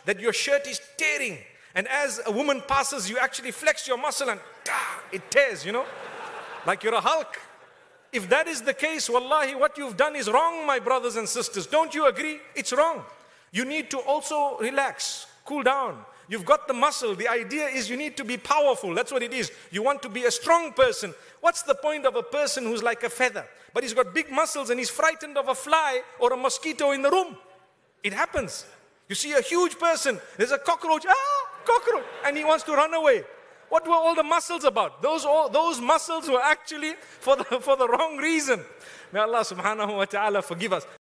that your shirt is tearing. And as a woman passes, you actually flex your muscle and it tears, like you're a Hulk. If that is the case, wallahi, what you've done is wrong, my brothers and sisters. Don't you agree? It's wrong. You need to also relax, cool down. You've got the muscle. The idea is you need to be powerful. That's what it is. You want to be a strong person. What's the point of a person who's like a feather, but he's got big muscles and he's frightened of a fly or a mosquito in the room? It happens. You see a huge person, there's a cockroach, cockroach, and he wants to run away. What were all the muscles about? Those muscles were actually for the wrong reason. May Allah subhanahu wa ta'ala forgive us.